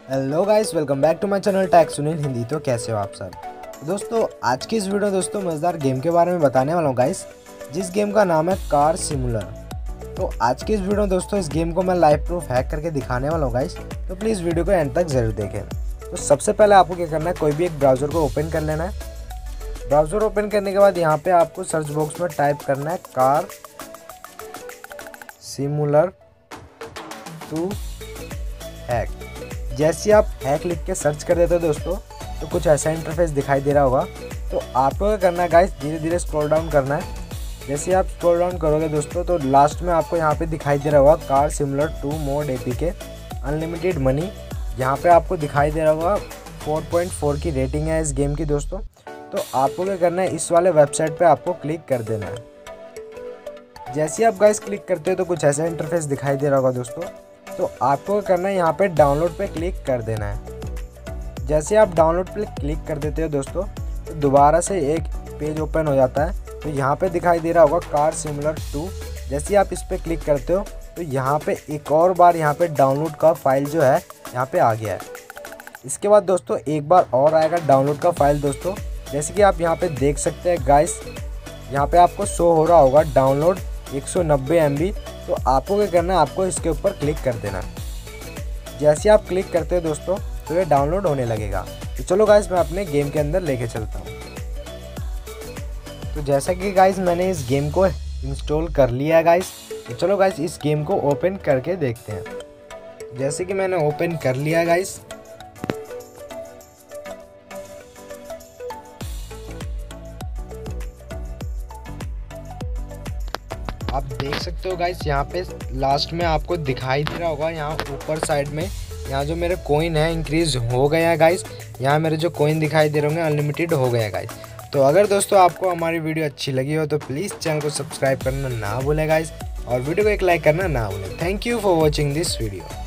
Hello guys, welcome back to my channel tag Sunil Hindi. तो कैसे हो आप सब दोस्तों। आज की इस वीडियो दोस्तों मज़ेदार गेम के बारे में बताने वाला हूँ गाइस, जिस गेम का नाम है कार सिमुलर। तो आज की इस वीडियो दोस्तों इस गेम को मैं लाइव प्रूफ हैक करके दिखाने वाला हूँ गाइस। तो प्लीज़ वीडियो को एंड तक ज़रूर देखें। तो सबसे पहले आपको क्या करना है, कोई भी एक ब्राउज़र को ओपन कर लेना है। ब्राउज़र ओपन करने के बाद यहाँ पर आपको सर्च बॉक्स में टाइप करना है कार सिमुलर 2 हैक। जैसे आप हैक लिख के सर्च कर देते हो दोस्तों, तो कुछ ऐसा इंटरफेस दिखाई दे रहा होगा। तो आपको क्या करना है गाइस, धीरे धीरे स्क्रॉल डाउन करना है। जैसे आप स्क्रॉल डाउन करोगे दोस्तों, तो लास्ट में आपको यहाँ पे दिखाई दे रहा होगा car simulator 2 mod APK unlimited money. यहाँ पे आपको दिखाई दे रहा होगा 4.4 की रेटिंग है इस गेम की दोस्तों। तो आपको क्या करना है, इस वाले वेबसाइट पर आपको क्लिक कर देना है। जैसे आप गाइस क्लिक करते हो तो कुछ ऐसा इंटरफेस दिखाई दे रहा होगा दोस्तों। तो आपको करना है, यहाँ पे डाउनलोड पे क्लिक कर देना है। जैसे आप डाउनलोड पे क्लिक कर देते हो दोस्तों, तो दोबारा से एक पेज ओपन हो जाता है। तो यहाँ पे दिखाई दे रहा होगा कार सिमुलर 2। जैसे ही आप इस पर क्लिक करते हो, तो यहाँ पे एक और बार यहाँ पे डाउनलोड का फाइल जो है यहाँ पे आ गया है। इसके बाद दोस्तों एक बार और आएगा डाउनलोड का फाइल दोस्तों। जैसे कि आप यहाँ पे देख सकते हैं गाइस, यहाँ पे आपको शो हो रहा होगा डाउनलोड 190 MB। तो आपको क्या करना है, आपको इसके ऊपर क्लिक कर देना। जैसे आप क्लिक करते हो दोस्तों, तो ये डाउनलोड होने लगेगा। तो चलो गाइस मैं अपने गेम के अंदर लेके चलता हूँ। तो जैसा कि गाइस मैंने इस गेम को इंस्टॉल कर लिया है गाइस। तो चलो गाइस इस गेम को ओपन करके देखते हैं। जैसे कि मैंने ओपन कर लिया है गाइस। आप देख सकते हो गाइस, यहाँ पे लास्ट में आपको दिखाई दे रहा होगा, यहाँ ऊपर साइड में यहाँ जो मेरे कॉइन है इंक्रीज हो गया है गाइस। यहाँ मेरे जो कॉइन दिखाई दे रहे होंगे अनलिमिटेड हो गया है गाइस। तो अगर दोस्तों आपको हमारी वीडियो अच्छी लगी हो तो प्लीज़ चैनल को सब्सक्राइब करना ना भूलें गाइस, और वीडियो को एक लाइक करना ना भूलें। Thank you for watching this video.